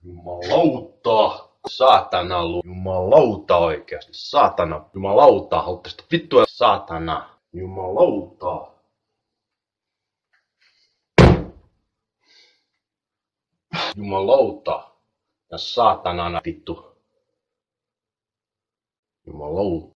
Jumalauta. Saatana Jumalauta oikeasti. Saatana. Jumalauta. Haluatte vittua saatana. Jumalauta. Jumalauta. Ja saatanana vittu. Jumalauta.